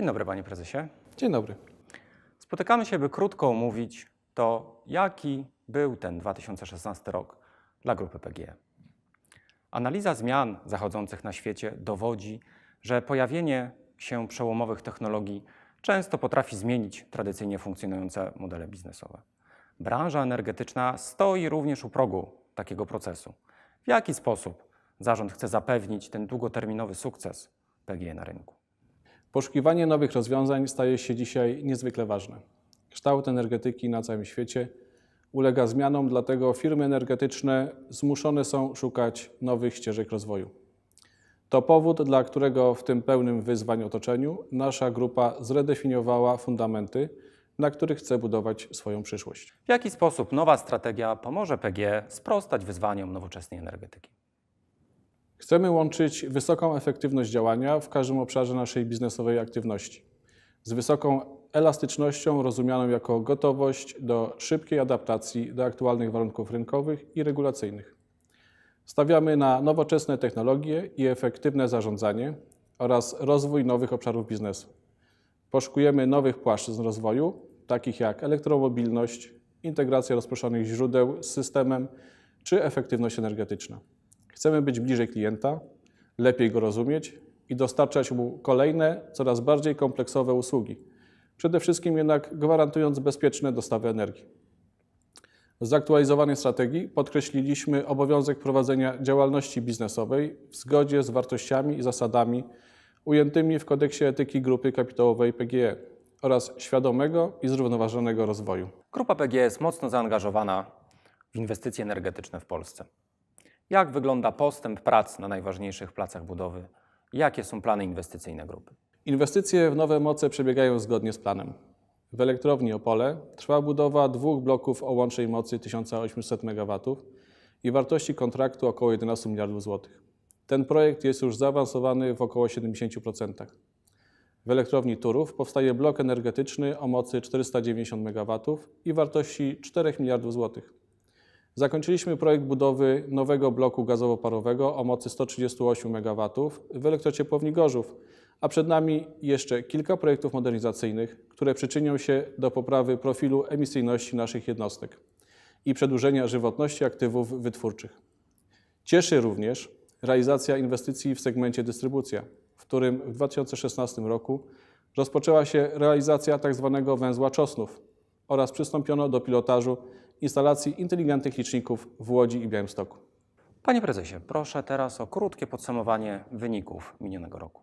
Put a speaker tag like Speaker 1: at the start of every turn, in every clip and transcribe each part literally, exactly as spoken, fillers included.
Speaker 1: Dzień dobry, panie prezesie.
Speaker 2: Dzień dobry.
Speaker 1: Spotykamy się, by krótko omówić to, jaki był ten dwa tysiące szesnasty rok dla grupy P G E. Analiza zmian zachodzących na świecie dowodzi, że pojawienie się przełomowych technologii często potrafi zmienić tradycyjnie funkcjonujące modele biznesowe. Branża energetyczna stoi również u progu takiego procesu. W jaki sposób zarząd chce zapewnić ten długoterminowy sukces P G E na rynku?
Speaker 2: Poszukiwanie nowych rozwiązań staje się dzisiaj niezwykle ważne. Kształt energetyki na całym świecie ulega zmianom, dlatego firmy energetyczne zmuszone są szukać nowych ścieżek rozwoju. To powód, dla którego w tym pełnym wyzwań otoczeniu nasza grupa zredefiniowała fundamenty, na których chce budować swoją przyszłość.
Speaker 1: W jaki sposób nowa strategia pomoże P G E sprostać wyzwaniom nowoczesnej energetyki?
Speaker 2: Chcemy łączyć wysoką efektywność działania w każdym obszarze naszej biznesowej aktywności z wysoką elastycznością rozumianą jako gotowość do szybkiej adaptacji do aktualnych warunków rynkowych i regulacyjnych. Stawiamy na nowoczesne technologie i efektywne zarządzanie oraz rozwój nowych obszarów biznesu. Poszukujemy nowych płaszczyzn rozwoju, takich jak elektromobilność, integracja rozproszonych źródeł z systemem czy efektywność energetyczna. Chcemy być bliżej klienta, lepiej go rozumieć i dostarczać mu kolejne, coraz bardziej kompleksowe usługi, przede wszystkim jednak gwarantując bezpieczne dostawy energii. W zaktualizowanej strategii podkreśliliśmy obowiązek prowadzenia działalności biznesowej w zgodzie z wartościami i zasadami ujętymi w kodeksie etyki grupy kapitałowej P G E oraz świadomego i zrównoważonego rozwoju.
Speaker 1: Grupa P G E jest mocno zaangażowana w inwestycje energetyczne w Polsce. Jak wygląda postęp prac na najważniejszych placach budowy? Jakie są plany inwestycyjne grupy?
Speaker 2: Inwestycje w nowe moce przebiegają zgodnie z planem. W elektrowni Opole trwa budowa dwóch bloków o łącznej mocy tysiąc osiemset megawatów i wartości kontraktu około jedenaście miliardów złotych. Ten projekt jest już zaawansowany w około siedemdziesięciu procentach. W elektrowni Turów powstaje blok energetyczny o mocy czterysta dziewięćdziesiąt megawatów i wartości czterech miliardów złotych. Zakończyliśmy projekt budowy nowego bloku gazowo-parowego o mocy sto trzydzieści osiem megawatów w elektrociepłowni Gorzów, a przed nami jeszcze kilka projektów modernizacyjnych, które przyczynią się do poprawy profilu emisyjności naszych jednostek i przedłużenia żywotności aktywów wytwórczych. Cieszy również realizacja inwestycji w segmencie dystrybucja, w którym w dwa tysiące szesnastym roku rozpoczęła się realizacja tzw. węzła Czosnów oraz przystąpiono do pilotażu instalacji inteligentnych liczników w Łodzi i Białymstoku.
Speaker 1: Panie prezesie, proszę teraz o krótkie podsumowanie wyników minionego roku.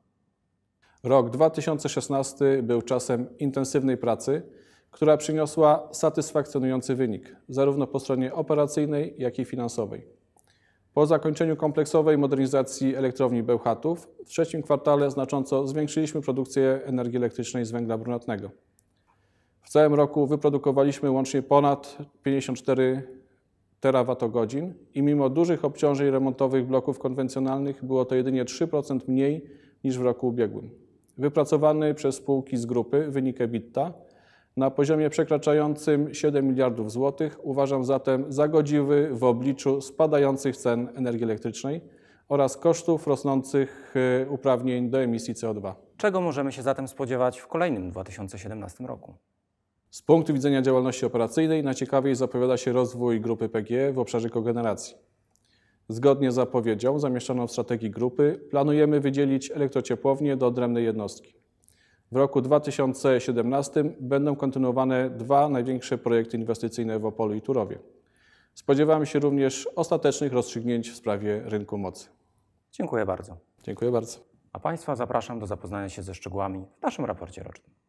Speaker 2: Rok dwa tysiące szesnasty był czasem intensywnej pracy, która przyniosła satysfakcjonujący wynik, zarówno po stronie operacyjnej, jak i finansowej. Po zakończeniu kompleksowej modernizacji elektrowni Bełchatów w trzecim kwartale znacząco zwiększyliśmy produkcję energii elektrycznej z węgla brunatnego. W całym roku wyprodukowaliśmy łącznie ponad pięćdziesiąt cztery terawatogodzin i mimo dużych obciążeń remontowych bloków konwencjonalnych było to jedynie trzy procent mniej niż w roku ubiegłym. Wypracowany przez spółki z grupy wynik EBITDA na poziomie przekraczającym siedem miliardów złotych uważam zatem za godziwy w obliczu spadających cen energii elektrycznej oraz kosztów rosnących uprawnień do emisji C O dwa.
Speaker 1: Czego możemy się zatem spodziewać w kolejnym dwa tysiące siedemnastym roku?
Speaker 2: Z punktu widzenia działalności operacyjnej najciekawiej zapowiada się rozwój grupy P G E w obszarze kogeneracji. Zgodnie z zapowiedzią zamieszczoną w strategii grupy planujemy wydzielić elektrociepłownię do odrębnej jednostki. W roku dwa tysiące siedemnastym będą kontynuowane dwa największe projekty inwestycyjne w Opolu i Turowie. Spodziewamy się również ostatecznych rozstrzygnięć w sprawie rynku mocy.
Speaker 1: Dziękuję bardzo.
Speaker 2: Dziękuję bardzo.
Speaker 1: A Państwa zapraszam do zapoznania się ze szczegółami w naszym raporcie rocznym.